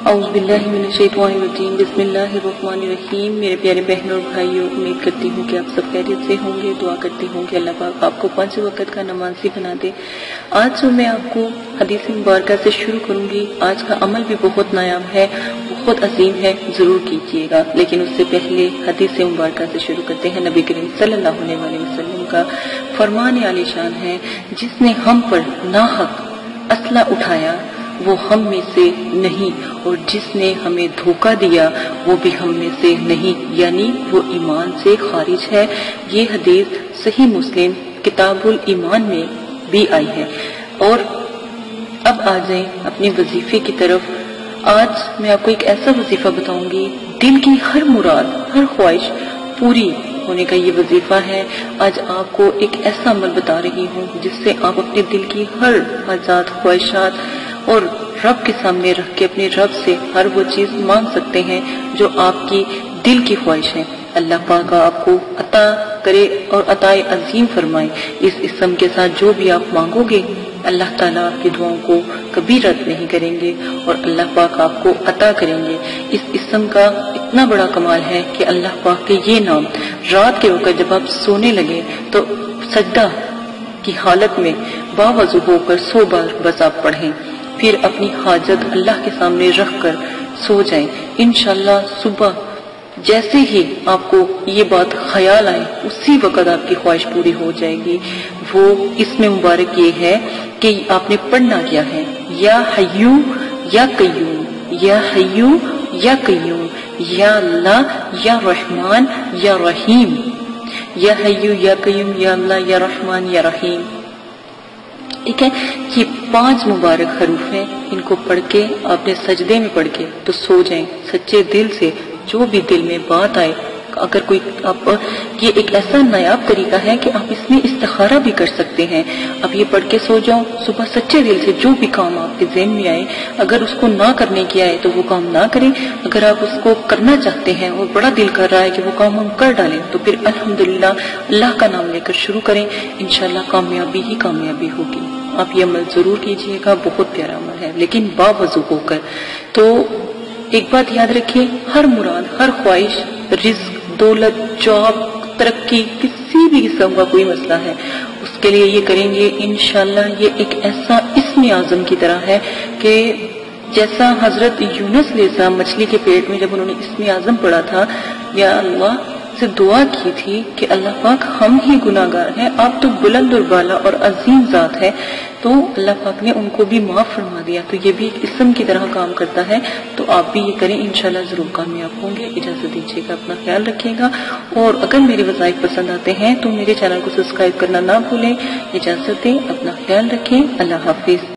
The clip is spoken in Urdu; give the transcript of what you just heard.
اعوذ باللہ من الشیطان الرجیم، بسم اللہ الرحمن الرحیم۔ میرے پیارے بہنوں اور بھائیوں، امید کرتی ہوں کہ آپ سب خیریت سے ہوں گے۔ دعا کرتی ہوں کہ اللہ پاک آپ کو 5 وقت کا نمازی بنا دے۔ آج جو میں آپ کو حدیث مبارکہ سے شروع کروں گی، آج کا عمل بھی بہت نایاب ہے، بہت عظیم ہے، ضرور کیجیے گا۔ لیکن اس سے پہلے حدیث مبارکہ سے شروع کرتے ہیں۔ نبی کریم صلی اللہ علیہ وسلم کا فرمان عالی شان ہے، جس نے ہم پر ناحق اسلحہ اٹھایا وہ ہم میں سے نہیں، اور جس نے ہمیں دھوکہ دیا وہ بھی ہم میں سے نہیں، یعنی وہ ایمان سے خارج ہے۔ یہ حدیث صحیح مسلم کتاب الایمان میں بھی آئی ہے۔ اور اب آ جائیں اپنے وظیفے کی طرف۔ آج میں آپ کو ایک ایسا وظیفہ بتاؤں گی، دل کی ہر مراد، ہر خواہش پوری ہونے کا یہ وظیفہ ہے۔ آج آپ کو ایک ایسا عمل بتا رہی ہوں جس سے آپ اپنے دل کی ہر حاجات، خواہشات اور رب کے سامنے رکھ کے اپنے رب سے ہر وہ چیز مانگ سکتے ہیں جو آپ کی دل کی خواہش ہے۔ اللہ پاک آپ کو عطا کرے اور عطائے عظیم فرمائے۔ اس اسم کے ساتھ جو بھی آپ مانگو گے، اللہ تعالیٰ آپ کی دعاؤں کو کبھی رد نہیں کریں گے اور اللہ پاک آپ کو عطا کریں گے۔ اس اسم کا اتنا بڑا کمال ہے کہ اللہ پاک کے یہ نام رات کے وقت جب آپ سونے لگے تو سجدہ کی حالت میں باوضو ہو کر 100 بار بس آپ پڑھیں، پھر اپنی حاجت اللہ کے سامنے رکھ کر سو جائیں۔ انشاءاللہ صبح جیسے ہی آپ کو یہ بات خیال آئے، اسی وقت آپ کی خواہش پوری ہو جائے گی۔ وہ اس میں مبارک یہ ہے کہ آپ نے پڑھنا کیا ہے، یا حیو یا قیوم، یا حیو یا قیوم، یا اللہ یا رحمان یا رحیم، یا حیو یا قیوم، یا اللہ یا رحمان یا رحیم۔ ٹھیک ہے، یہ 5 مبارک حروف ہیں۔ ان کو پڑھ کے آپ نے سجدے میں پڑھ کے تو سو جائیں سچے دل سے، جو بھی دل میں بات آئے۔ اگر کوئی آپ، یہ ایک ایسا نایاب طریقہ ہے کہ آپ اس میں استخارہ بھی کر سکتے ہیں۔ اب یہ پڑھ کے سو جاؤ، صبح سچے دل سے جو بھی کام آپ کے ذہن میں آئے، اگر اس کو نہ کرنے کی آئے تو وہ کام نہ کریں، اگر آپ اس کو کرنا چاہتے ہیں اور بڑا دل کر رہا ہے کہ وہ کام ہم کر ڈالیں، تو پھر الحمدللہ اللہ کا نام لے کر شروع کریں، انشاءاللہ کامیابی ہی کامیابی ہوگی۔ آپ یہ عمل ضرور کیجئے گا، بہت پیارا عمل ہے، لیکن باوضو ہو کر۔ تو ایک بات یاد رکھیے، ہر مراد، ہر خواہش، رزق، دولت، جاب، ترقی، کسی بھی قسم کا کوئی مسئلہ ہے، اس کے لیے یہ کریں گے انشاءاللہ۔ یہ ایک ایسا اسم اعظم کی طرح ہے کہ جیسا حضرت یونس علیہ السلام مچھلی کے پیٹ میں جب انہوں نے اسم اعظم پڑھا تھا، یا اللہ سے دعا کی تھی کہ اللہ پاک ہم ہی گناہگار ہیں، آپ تو بلند اور بالا اور عظیم ذات ہے، تو اللہ پاک نے ان کو بھی معاف فرما دیا۔ تو یہ بھی ایک اسم کی طرح کام کرتا ہے، تو آپ بھی یہ کریں، انشاءاللہ ضرور کامیاب ہوں گے۔ اجازت دیجیے گا، اپنا خیال رکھیے گا، اور اگر میرے وظائف پسند آتے ہیں تو میرے چینل کو سبسکرائب کرنا نہ بھولیں۔ اجازت دیں، اپنا خیال رکھیں، اللہ حافظ۔